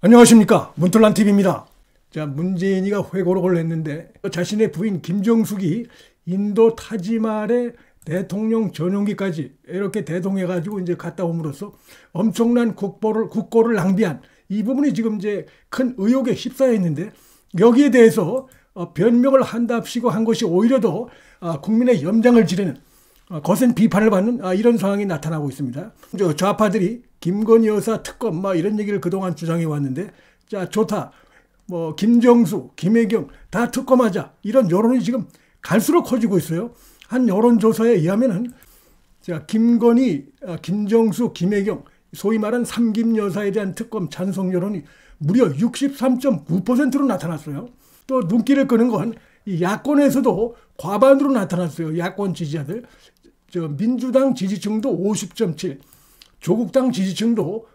안녕하십니까, 문틀란TV입니다. 자, 문재인이가 회고록을 냈는데 자신의 부인 김정숙이 인도 타지말에 대통령 전용기까지 이렇게 대동해가지고 이제 갔다 옴으로써 엄청난 국고를 낭비한 이 부분이 지금 이제 큰 의혹에 휩싸여 있는데, 여기에 대해서 변명을 한답시고 한 것이 오히려 더 국민의 염장을 지르는 거센 비판을 받는 이런 상황이 나타나고 있습니다. 좌파들이 김건희 여사 특검 이런 얘기를 그동안 주장해 왔는데, 자, 좋다, 김정수, 김혜경 다 특검하자, 이런 여론이 지금 갈수록 커지고 있어요. 한 여론조사에 의하면은, 자, 김건희, 김정수, 김혜경 소위 말한 삼김 여사에 대한 특검 찬성 여론이 무려 63.9%로 나타났어요. 또 눈길을 끄는 건 이 야권에서도 과반으로 나타났어요. 야권 지지자들. 민주당 지지층도 50.7, 조국당 지지층도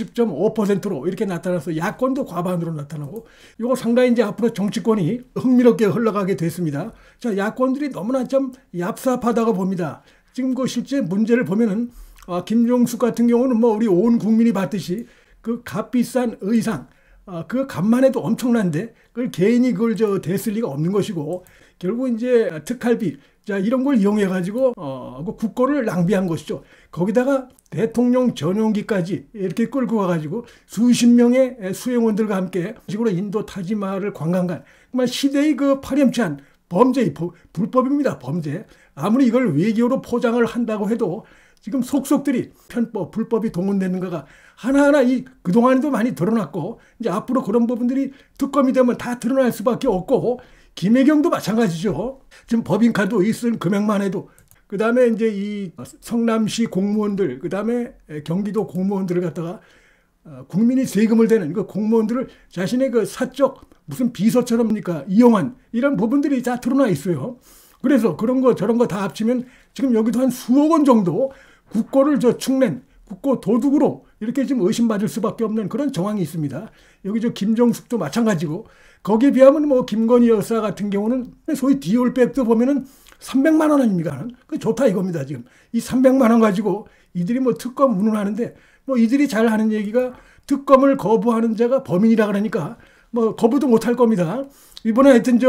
50.5%로 이렇게 나타나서 야권도 과반으로 나타나고, 이거 상당히 이제 앞으로 정치권이 흥미롭게 흘러가게 됐습니다. 자, 야권들이 너무나 좀 얍삽하다고 봅니다. 지금 그 실제 문제를 보면은 김종숙 같은 경우는 우리 온 국민이 봤듯이 그 값비싼 의상, 그 값만 해도 엄청난데 그걸 개인이 그걸 대쓸 리가 없는 것이고, 결국 이제 특활비, 자, 이런 걸 이용해 가지고 그 국고를 낭비한 것이죠. 거기다가 대통령 전용기까지 이렇게 끌고 와 가지고 수십 명의 수행원들과 함께 식으로 인도 타지마를 관광간, 정말 시대의 그 파렴치한 범죄, 불법입니다. 범죄. 아무리 이걸 외교로 포장을 한다고 해도 지금 속속들이 편법, 불법이 동원되는가가 하나하나 그동안에도 많이 드러났고, 이제 앞으로 그런 부분들이 특검이 되면 다 드러날 수밖에 없고, 김혜경도 마찬가지죠. 지금 법인카드 있은 금액만 해도, 그 다음에 이제 이 성남시 공무원들, 그 다음에 경기도 공무원들을 갖다가 국민이 세금을 대는 그 공무원들을 자신의 그 사적 무슨 비서처럼니까 이용한 이런 부분들이 다 드러나 있어요. 그래서 그런 거 저런 거 다 합치면 지금 여기도 한 수억 원 정도 국고를 축낸 국고 도둑으로 이렇게 지금 의심받을 수밖에 없는 그런 정황이 있습니다. 여기 김정숙도 마찬가지고, 거기에 비하면 김건희 여사 같은 경우는 소위 디올백도 보면은 300만 원 아닙니까? 그 좋다 이겁니다. 지금 이 300만 원 가지고 이들이 특검 운운하는데, 이들이 잘 하는 얘기가 특검을 거부하는 자가 범인이라 그러니까 거부도 못할 겁니다. 이번에 하여튼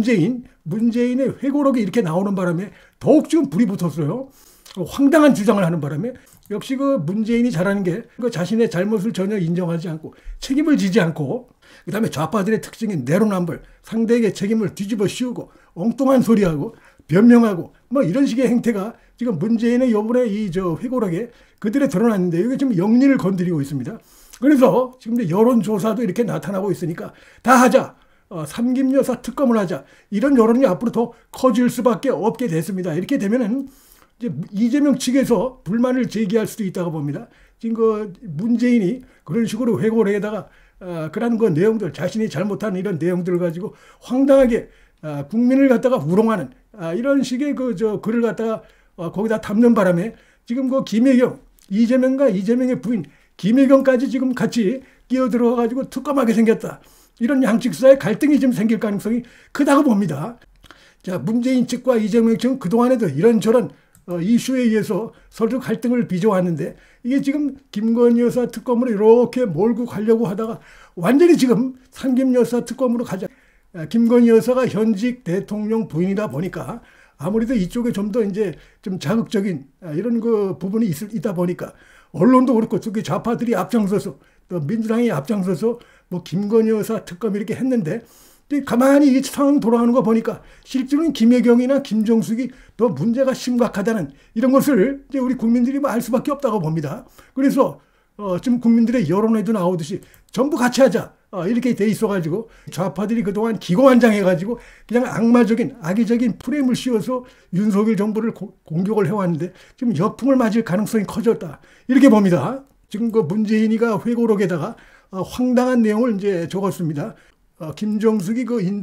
문재인의 회고록이 이렇게 나오는 바람에 더욱 지금 불이 붙었어요. 황당한 주장을 하는 바람에, 역시 그 문재인이 잘하는 게 자신의 잘못을 전혀 인정하지 않고 책임을 지지 않고, 그 다음에 좌파들의 특징인 내로남불, 상대에게 책임을 뒤집어 씌우고 엉뚱한 소리하고 변명하고 이런 식의 행태가 지금 문재인의 요번에 이 회고록에 그들에 드러났는데, 이게 지금 영리를 건드리고 있습니다. 그래서 지금 여론조사도 이렇게 나타나고 있으니까 다 하자, 삼김 여사 특검을 하자, 이런 여론이 앞으로 더 커질 수밖에 없게 됐습니다. 이렇게 되면은 이제 이재명 측에서 불만을 제기할 수도 있다고 봅니다. 지금 문재인이 그런 식으로 회고록에다가 그런 내용들, 자신이 잘못한 이런 내용들을 가지고 황당하게 국민을 갖다가 우롱하는 이런 식의 글을 갖다가 거기다 담는 바람에, 지금 김혜경, 이재명의 부인 김혜경까지 지금 같이 끼어들어 가지고 특검하게 생겼다, 이런 양측 사이에 갈등이 좀 생길 가능성이 크다고 봅니다. 자, 문재인 측과 이재명 측은 그동안에도 이런저런 이슈에 의해서 서로 갈등을 빚어왔는데, 이게 지금 김건희 여사 특검으로 이렇게 몰고 가려고 하다가 완전히 지금 삼김 여사 특검으로 가자. 김건희 여사가 현직 대통령 부인이다 보니까 아무래도 이쪽에 좀 더 이제 좀 자극적인 이런 부분이 있다 보니까 언론도 그렇고 특히 좌파들이 앞장서서, 또 민주당이 앞장서서 김건희 여사 특검 이렇게 했는데, 가만히 이 상황 돌아가는 거 보니까 실제로는 김혜경이나 김정숙이 더 문제가 심각하다는 이런 것을 이제 우리 국민들이 알 수밖에 없다고 봅니다. 그래서 지금 국민들의 여론에도 나오듯이 전부 같이 하자, 이렇게 돼 있어가지고 좌파들이 그동안 기고만장해가지고 그냥 악의적인 프레임을 씌워서 윤석열 정부를 공격을 해왔는데, 지금 역풍을 맞을 가능성이 커졌다, 이렇게 봅니다. 지금 문재인이가 회고록에다가 황당한 내용을 이제 적었습니다. 김정숙이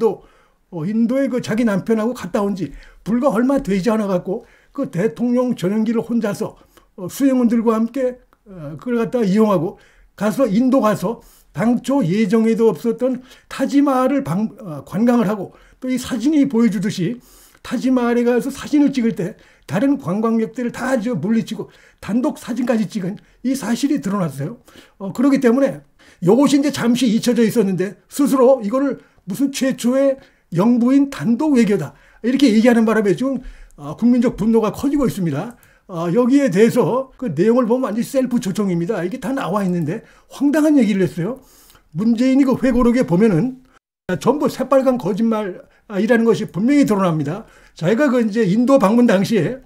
인도에 자기 남편하고 갔다 온 지 불과 얼마 되지 않아 갖고 대통령 전용기를 혼자서 수행원들과 함께 그걸 갖다가 이용하고 인도 가서 당초 예정에도 없었던 타지마할을 관광을 하고, 또 이 사진이 보여주듯이 타지마할에 가서 사진을 찍을 때 다른 관광객들을 다 물리치고 단독 사진까지 찍은 이 사실이 드러났어요. 그렇기 때문에 요것이 이제 잠시 잊혀져 있었는데 스스로 이거를 무슨 최초의 영부인 단독 외교다 이렇게 얘기하는 바람에 지금 국민적 분노가 커지고 있습니다. 여기에 대해서 그 내용을 보면 완전히 셀프 조정입니다. 이게 다 나와 있는데 황당한 얘기를 했어요. 문재인이 그 회고록에 보면은 전부 새빨간 거짓말이라는 것이 분명히 드러납니다. 자기가 그 이제 인도 방문 당시에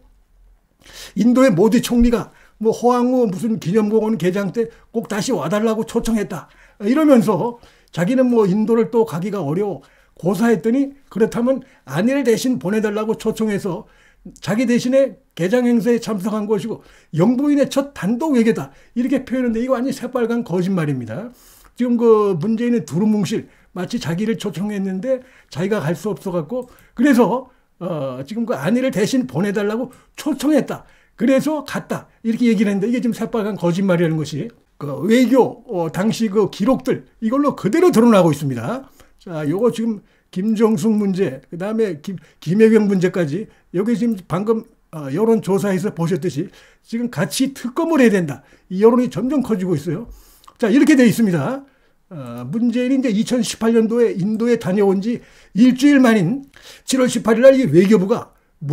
인도의 모디 총리가 뭐 호황후 무슨 기념공원 개장 때 꼭 다시 와달라고 초청했다 이러면서 자기는 뭐 인도를 또 가기가 어려워 고사했더니 그렇다면 아내를 대신 보내달라고 초청해서 자기 대신에 개장 행사에 참석한 것이고 영부인의 첫 단독 외교다 이렇게 표현했는데 이거 완전히 새빨간 거짓말입니다. 지금 그 문재인의 두루뭉실 마치 자기를 초청했는데 자기가 갈 수 없어 갖고 그래서 지금 그 아내를 대신 보내달라고 초청했다. 그래서 갔다. 이렇게 얘기를 했는데 이게 지금 새빨간 거짓말이라는 것이 그 외교 당시 그 기록들 이걸로 그대로 드러나고 있습니다. 자, 요거 지금 김정숙 문제, 그 다음에 김혜경 문제까지 여기 지금 방금 여론조사에서 보셨듯이 지금 같이 특검을 해야 된다. 이 여론이 점점 커지고 있어요. 자, 이렇게 돼 있습니다. 문재인이 이제 2018년도에 인도에 다녀온 지 일주일 만인 7월 18일 날 이 외교부가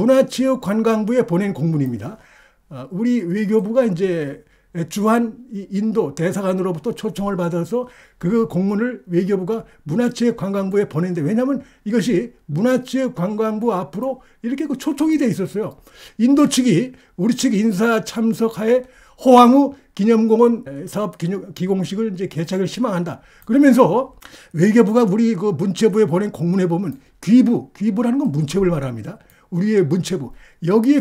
문화체육관광부에 보낸 공문입니다. 우리 외교부가 이제 주한 인도 대사관으로부터 초청을 받아서 그 공문을 외교부가 문화체육관광부에 보냈는데 왜냐하면 이것이 문화체육관광부 앞으로 이렇게 그 초청이 돼 있었어요. 인도 측이 우리 측 인사 참석하에 호황후 기념공원 사업 기공식을 이제 개최를 희망한다. 그러면서 외교부가 우리 그 문체부에 보낸 공문에 보면 귀부라는 건 문체부를 말합니다. 우리의 문체부 여기에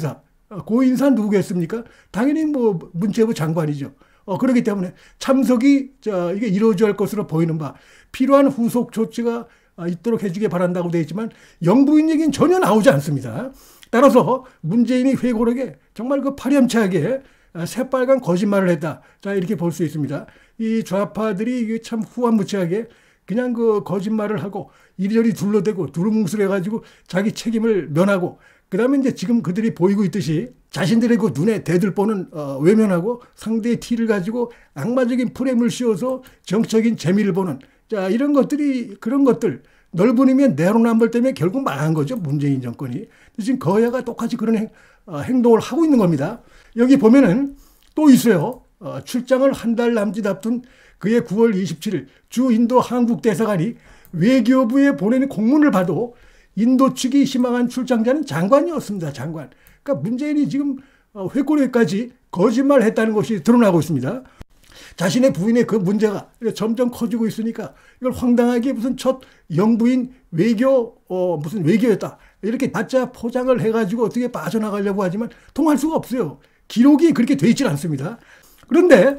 고인사 누구겠습니까? 당연히 뭐 문체부 장관이죠. 그렇기 때문에 참석이 이게 이루어져야 할 것으로 보이는 바 필요한 후속 조치가 있도록 해주길 바란다고 되어 있지만 영부인 얘기는 전혀 나오지 않습니다. 따라서 문재인이 회고록에 정말 그 파렴치하게 새빨간 거짓말을 했다. 자, 이렇게 볼 수 있습니다. 이 좌파들이 참 후한무치하게 그냥 그 거짓말을 하고 이리저리 둘러대고 두루뭉술해가지고 자기 책임을 면하고 그 다음에 이제 지금 그들이 보이고 있듯이 자신들의 그 눈에 대들보는 외면하고 상대의 티를 가지고 악마적인 프레임을 씌워서 정적인 재미를 보는 자, 이런 것들이 그런 것들 넓은 의미의 내로남불 때문에 결국 망한 거죠. 문재인 정권이. 지금 거야가 똑같이 그런 행동을 하고 있는 겁니다. 여기 보면은 또 있어요. 출장을 한 달 남짓 앞둔 그해 9월 27일 주 인도 한국 대사관이 외교부에 보내는 공문을 봐도 인도 측이 희망한 출장자는 장관이었습니다. 장관. 그러니까 문재인이 지금 회고록까지 거짓말했다는 것이 드러나고 있습니다. 자신의 부인의 그 문제가 점점 커지고 있으니까 이걸 황당하게 무슨 첫 영부인 외교 무슨 외교였다 이렇게 가짜 포장을 해가지고 어떻게 빠져나가려고 하지만 통할 수가 없어요. 기록이 그렇게 돼 있지는 않습니다. 그런데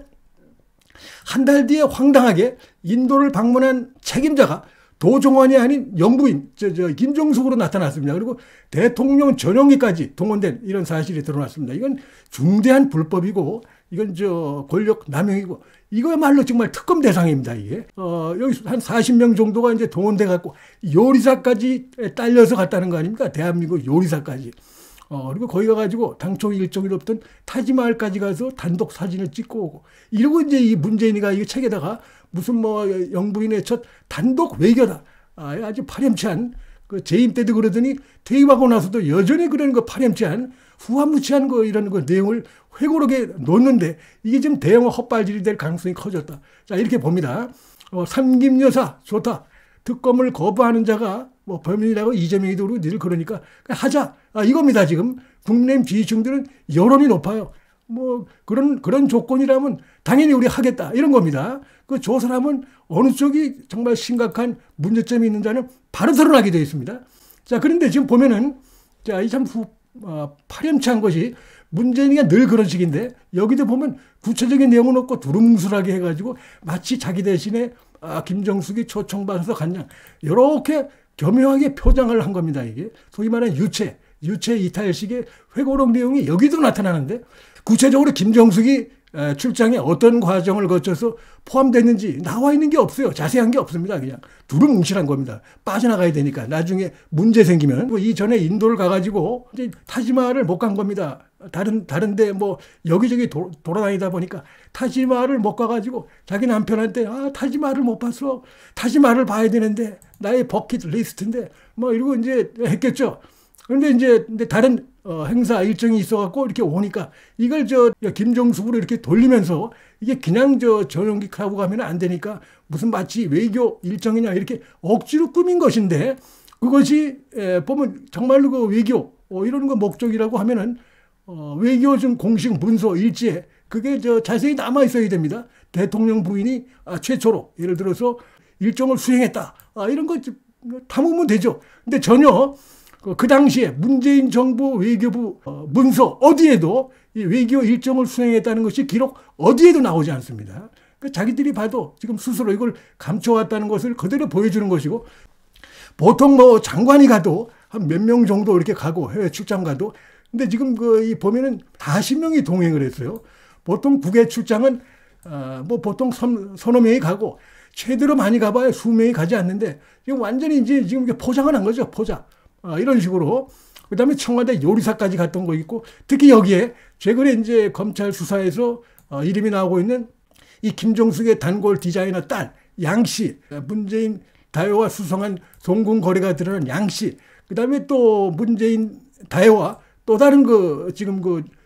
한 달 뒤에 황당하게 인도를 방문한 책임자가 도종환이 아닌 영부인 김정숙으로 나타났습니다. 그리고 대통령 전용기까지 동원된 이런 사실이 드러났습니다. 이건 중대한 불법이고 이건 권력 남용이고 이거야말로 정말 특검 대상입니다. 이게 여기 한 40명 정도가 이제 동원돼 갖고 요리사까지 딸려서 갔다는 거 아닙니까? 대한민국 요리사까지. 그리고 거기 가가지고 당초 일정이 없던 타지마할까지 가서 단독 사진을 찍고 오고 이러고 이제 이 문재인이가 이 책에다가 무슨 뭐 영부인의 첫 단독 외교다. 아주 파렴치한 그 재임 때도 그러더니 퇴임하고 나서도 여전히 그런 거 파렴치한 후한무치한 거 이런 거 내용을 회고록에 놓는데 이게 지금 대형 헛발질이 될 가능성이 커졌다. 자, 이렇게 봅니다. 삼김여사 좋다. 특검을 거부하는 자가 뭐 범인이라고 이재명이도 그러고 늘 그러니까 하자. 이겁니다. 지금 국민의힘 지지층들은 여론이 높아요. 뭐 그런 조건이라면 당연히 우리 하겠다. 이런 겁니다. 그 조사하면 어느 쪽이 정말 심각한 문제점이 있는 자는 바로 드러나게 되어 있습니다. 자, 그런데 지금 보면은 자, 이 참 파렴치한 것이 문재인이가 늘 그런 식인데 여기도 보면 구체적인 내용은 없고 두루뭉술하게 해가지고 마치 자기 대신에 김정숙이 초청받아서 갔냐 이렇게 교묘하게 표장을 한 겁니다. 이게 소위 말하는 유체 이탈식의 회고록 내용이 여기도 나타나는데 구체적으로 김정숙이 출장에 어떤 과정을 거쳐서 포함됐는지 나와 있는 게 없어요. 자세한 게 없습니다. 그냥 두루뭉실한 겁니다. 빠져나가야 되니까 나중에 문제 생기면 이전에 인도를 가가지고 이제 타지마할을 못 간 겁니다. 다른데 뭐 여기저기 돌아다니다 보니까 타지마할을 못 가가지고 자기 남편한테 타지마할을 못 봤어. 타지마할을 봐야 되는데 나의 버킷 리스트인데 뭐 이러고 이제 했겠죠. 그런데 이제 다른 행사 일정이 있어갖고 이렇게 오니까 이걸 김정숙으로 이렇게 돌리면서 이게 그냥 전용기 타고 가면 안 되니까 무슨 마치 외교 일정이냐 이렇게 억지로 꾸민 것인데 그것이 보면 정말로 그 외교 이런 거 목적이라고 하면은 외교 좀 공식 문서 일지에 그게 자세히 남아 있어야 됩니다. 대통령 부인이 최초로 예를 들어서 일정을 수행했다 이런 거 담으면 되죠. 근데 전혀 그 당시에 문재인 정부 외교부 문서 어디에도 이 외교 일정을 수행했다는 것이 기록 어디에도 나오지 않습니다. 그러니까 자기들이 봐도 지금 스스로 이걸 감춰왔다는 것을 그대로 보여주는 것이고 보통 뭐 장관이 가도 한 몇 명 정도 이렇게 가고 해외 출장 가도 근데 지금 보면은 40명이 동행을 했어요. 보통 국외 출장은 뭐 보통 서너 명이 가고 최대로 많이 가봐야 수명이 가지 않는데 지금 완전히 이제 지금 포장을 한 거죠. 포장. 이런 식으로. 그 다음에 청와대 요리사까지 갔던 거 있고 특히 여기에 최근에 이제 검찰 수사에서 이름이 나오고 있는 이 김정숙의 단골 디자이너 딸 양씨, 문재인 다혜와 수성한 송금 거래가 드러난 양씨, 그 다음에 또 문재인 다혜와 또 다른 지금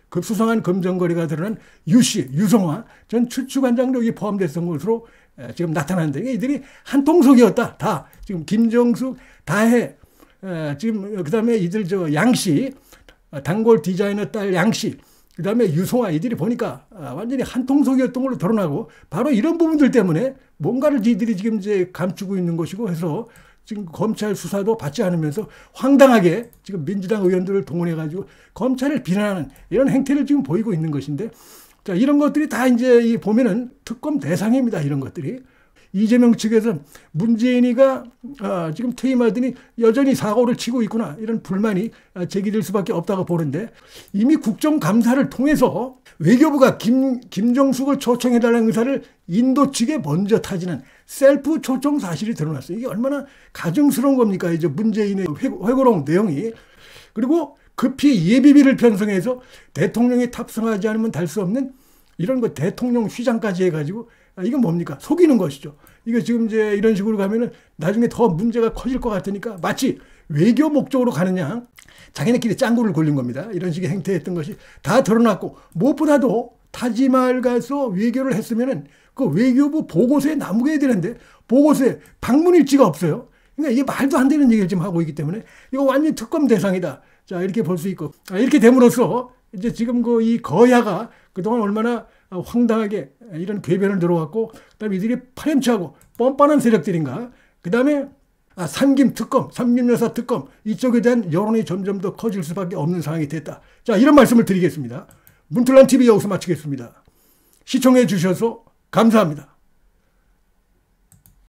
수성한 검정 거래가 드러난 유씨, 유성화 전 추추관장도 여기 포함됐던 것으로 지금 나타났는데 이들이 한 통속이었다. 다 지금 김정숙, 다혜, 지금 그 다음에 이들 양씨, 단골 디자이너 딸 양씨, 그 다음에 유성화 이들이 보니까 완전히 한 통속이었던 걸로 드러나고 바로 이런 부분들 때문에 뭔가를 이들이 지금 이제 감추고 있는 것이고 해서 지금 검찰 수사도 받지 않으면서 황당하게 지금 민주당 의원들을 동원해가지고 검찰을 비난하는 이런 행태를 지금 보이고 있는 것인데 자, 이런 것들이 다 이제 보면은 특검 대상입니다. 이런 것들이. 이재명 측에서 문재인이가 지금 퇴임하더니 여전히 사고를 치고 있구나 이런 불만이 제기될 수밖에 없다고 보는데 이미 국정감사를 통해서 외교부가 김정숙을 초청해달라는 의사를 인도 측에 먼저 타지는 셀프 초청 사실이 드러났어요. 이게 얼마나 가증스러운 겁니까? 이제 문재인의 회고록 내용이. 그리고 급히 예비비를 편성해서 대통령이 탑승하지 않으면 달 수 없는 이런 대통령 휘장까지 해가지고 이건 뭡니까? 속이는 것이죠. 이거 지금 이제 이런 식으로 가면은 나중에 더 문제가 커질 것 같으니까 마치 외교 목적으로 가느냐 자기네끼리 짱구를 굴린 겁니다. 이런 식의 행태했던 것이 다 드러났고 무엇보다도 타지마할 가서 외교를 했으면은 그 외교부 보고서에 남겨야 되는데 보고서에 방문 일지가 없어요. 그러니까 이게 말도 안 되는 얘기를 지금 하고 있기 때문에 이거 완전히 특검 대상이다. 자 이렇게 볼 수 있고 이렇게 됨으로써 이제 지금 이 거야가 그동안 얼마나 황당하게 이런 궤변을 들어왔고 그다음에 이들이 파렴치하고 뻔뻔한 세력들인가 그다음에 삼김 특검, 삼김여사 특검 이쪽에 대한 여론이 점점 더 커질 수밖에 없는 상황이 됐다. 자 이런 말씀을 드리겠습니다. 문틀란TV 여기서 마치겠습니다. 시청해 주셔서 감사합니다.